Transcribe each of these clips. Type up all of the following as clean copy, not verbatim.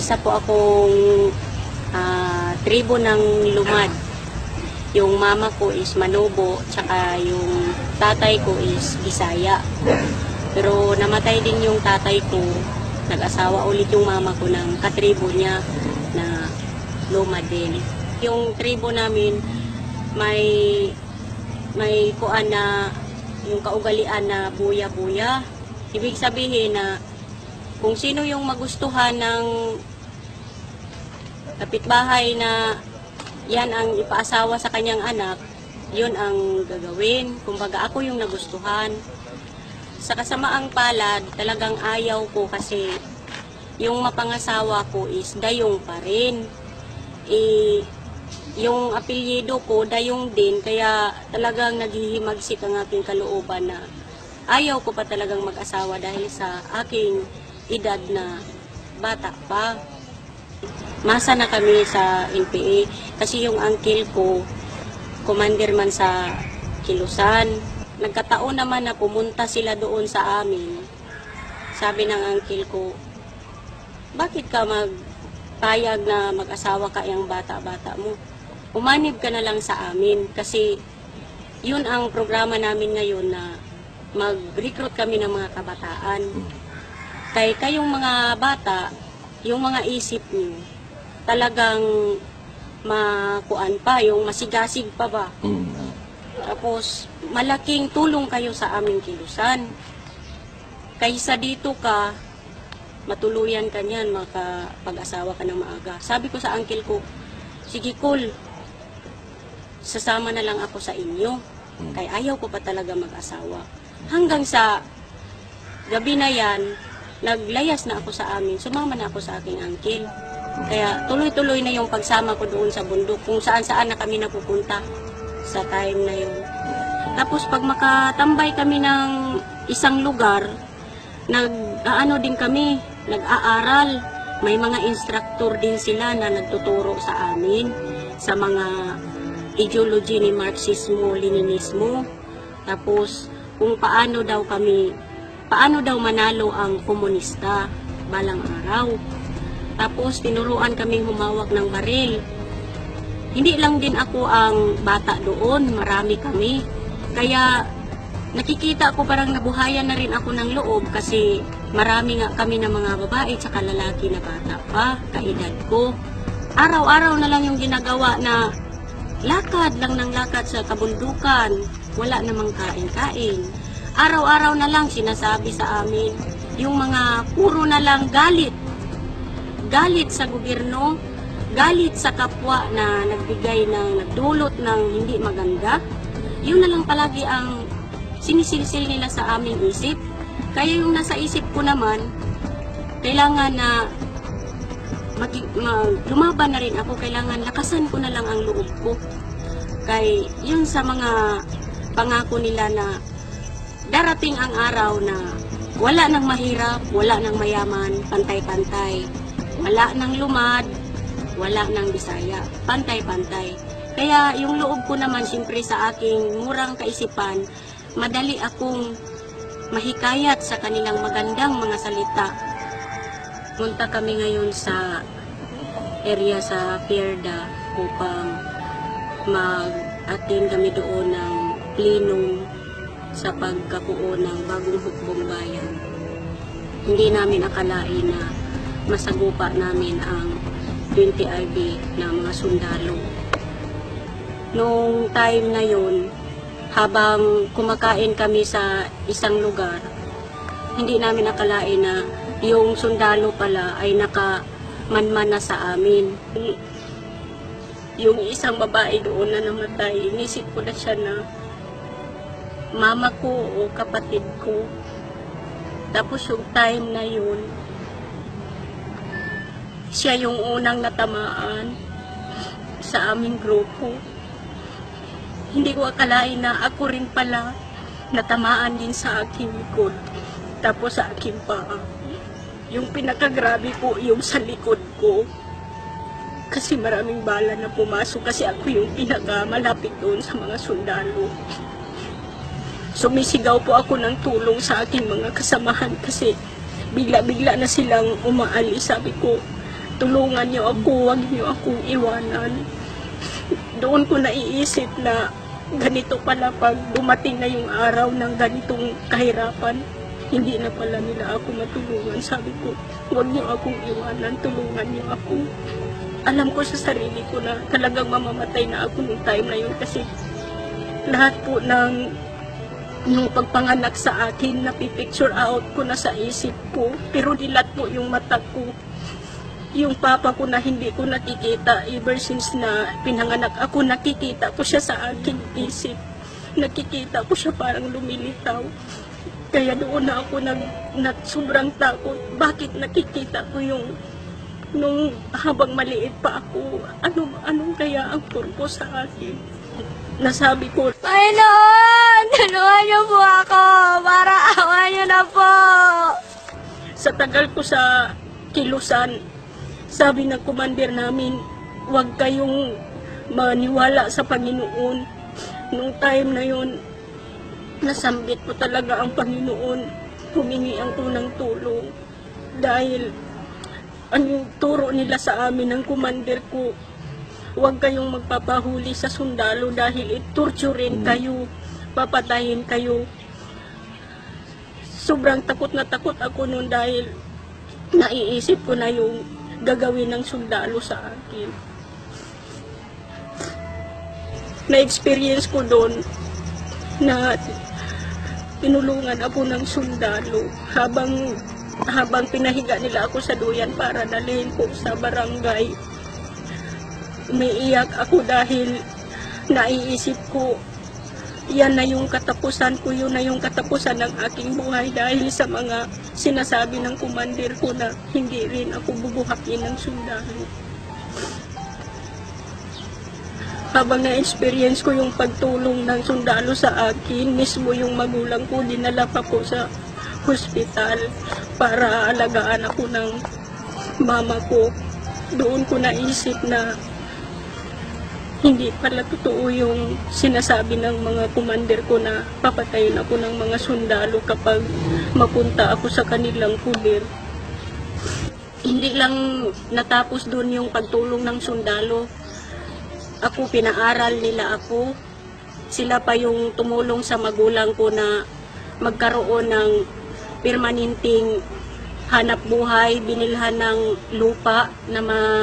isa po akong tribo ng Lumad. Yung mama ko is Manobo, tsaka yung tatay ko is Bisaya. Pero namatay din yung tatay ko, nag-asawa ulit yung mama ko ng katribo niya na Lumad din. Yung tribo namin may kuan na yung kaugalian na buya-buya. Ibig sabihin na kung sino yung magustuhan ng kapitbahay na yan ang ipaasawa sa kanyang anak, yun ang gagawin. Kumbaga ako yung nagustuhan. Sa kasamaang palad, talagang ayaw ko kasi yung mapangasawa ko is dayong pa rin. Yung apelyido ko, dayong din, kaya talagang naghihimagsik ang aking kalooban na ayaw ko pa talagang mag-asawa dahil sa aking edad na bata pa. Masa na kami sa NPA kasi yung uncle ko, commander man sa Kilusan. Nagkataon naman na pumunta sila doon sa amin. Sabi ng uncle ko, bakit ka magpayag na mag-asawa ka yung bata-bata mo? Umanib ka na lang sa amin kasi yun ang programa namin ngayon na mag-recruit kami ng mga kabataan. Kaya kayong mga bata, yung mga isip niyo, talagang makuan pa, yung masigasig pa ba. Tapos, malaking tulong kayo sa aming Kilusan. Kaysa dito ka, matuluyan ka niyan, makapag-asawa ka ng maaga. Sabi ko sa uncle ko, sige cool, sasama na lang ako sa inyo. Kaya ayaw ko pa talaga mag-asawa. Hanggang sa gabi na yan, naglayas na ako sa amin, sumama na ako sa aking uncle. Kaya tuloy-tuloy na yung pagsama ko doon sa bundok, kung saan-saan na kami napupunta sa time na yun. Tapos pag makatambay kami ng isang lugar, nag-aano din kami, nag-aaral. May mga instructor din sila na nagtuturo sa amin sa mga ideology ni Marxismo, Leninismo. Tapos kung paano daw manalo ang komunista balang araw. Tapos tinuruan kaming humawak ng baril. Hindi lang din ako ang bata doon, marami kami. Kaya nakikita ko parang nabuhayan na rin ako ng loob kasi marami nga kami ng mga babae tsaka lalaki na bata pa, kaedad ko. Araw-araw na lang yung ginagawa na lakad lang ng lakad sa kabundukan, wala namang kain-kain. Araw-araw na lang sinasabi sa amin, yung mga puro na lang galit. Galit sa gobyerno, galit sa kapwa na nagdulot ng hindi maganda. Yun na lang palagi ang sinisilsil nila sa aming isip. Kaya yung nasa isip ko naman, kailangan na lumaban na rin ako, kailangan lakasan ko na lang ang loob ko. Kay yun sa mga pangako nila na darating ang araw na wala nang mahirap, wala nang mayaman, pantay-pantay. Wala nang Lumad, wala nang Bisaya, pantay-pantay. Kaya yung loob ko naman, siyempre sa aking murang kaisipan, madali akong mahikayat sa kanilang magandang mga salita. Punta kami ngayon sa area sa PRRD upang mag-attend kami doon ng plenum sa pagkabuo ng bagong hukbong bayan. Hindi namin akalain na masagupa namin ang PRRD ng mga sundalo. Noong time na yun, habang kumakain kami sa isang lugar, hindi namin akalain na yung sundalo pala ay nakamanman na sa amin. Yung isang babae doon na namatay, inisip ko na siya na mama ko o kapatid ko. Tapos yung time na yun, siya yung unang natamaan sa aming grupo. Hindi ko akalain na ako rin pala natamaan din sa aking likod. Tapos sa aking paa. Yung pinakagrabe po yung sa likod ko. Kasi maraming bala na pumasok kasi ako yung pinakamalapit doon sa mga sundalo. Sumisigaw po ako ng tulong sa aking mga kasamahan kasi bigla-bigla na silang umaalis. Sabi ko, tulungan niyo ako, huwag niyo akong iwanan. Doon ko naiisip na ganito pala pag dumating na yung araw ng ganitong kahirapan, hindi na pala nila ako matulungan. Sabi ko, huwag niyo akong iwanan, tulungan niyo ako. Alam ko sa sarili ko na talagang mamamatay na ako nung time na yun kasi lahat po ng yung pagpanganak sa akin, napipicture out ko na sa isip ko, pero dilat po yung mata ko. Yung papa ko na hindi ko nakikita ever since na pinanganak ako, nakikita ko siya sa aking isip. Nakikita ko siya parang lumilitaw. Kaya doon na ako sobrang takot. Bakit nakikita ko yung nung habang maliit pa ako, anong kaya ang purpose sa akin? Nasabi ko, Panginoon, tulungan niyo po ako para awa niyo na po. sa tagal ko sa kilusan, sabi ng commander namin, huwag kayong maniwala sa Panginoon. Nung time na yun, nasambit ko talaga ang Panginoon. Humingi ako ng tulong. Dahil ang turo nila sa amin ng commander ko, huwag kayong magpapahuli sa sundalo dahil itorturin kayo, papatayin kayo. Sobrang takot na takot ako noon dahil naiisip ko na yung gagawin ng sundalo sa akin. Na-experience ko doon na tinulungan ako ng sundalo habang pinahiga nila ako sa duyan para dalhin ko sa barangay. Umiiyak ako dahil naiisip ko, yan na yung katapusan ko, yun na yung katapusan ng aking buhay dahil sa mga sinasabi ng commander ko na hindi rin ako bubuhakin ng sundalo. Habang na-experience ko yung pagtulong ng sundalo sa akin, mismo yung magulang ko, dinala pa po sa hospital para alagaan ako ng mama ko. Doon ko naisip na hindi pala totoo yung sinasabi ng mga commander ko na papatayin ako ng mga sundalo kapag mapunta ako sa kanilang puder. Hindi lang natapos doon yung pagtulong ng sundalo. Ako, pinaaral nila ako. Sila pa yung tumulong sa magulang ko na magkaroon ng permanenteng hanap buhay, binilhan ng lupa na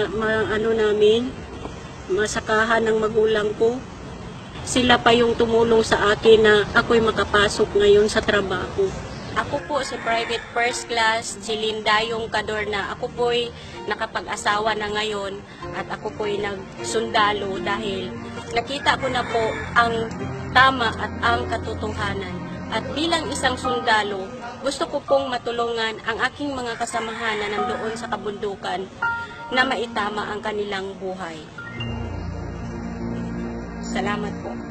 masakahan ng magulang ko. Sila pa yung tumulong sa akin na ako'y makapasok ngayon sa trabaho. Ako po si Private First Class Jilinda yung Kadorna. Ako po'y nakapag-asawa na ngayon at ako po'y nagsundalo dahil nakita ko na po ang tama at ang katotohanan. At bilang isang sundalo, gusto ko pong matulungan ang aking mga kasamahan na nandoon sa kabundukan na maitama ang kanilang buhay. Salamat po.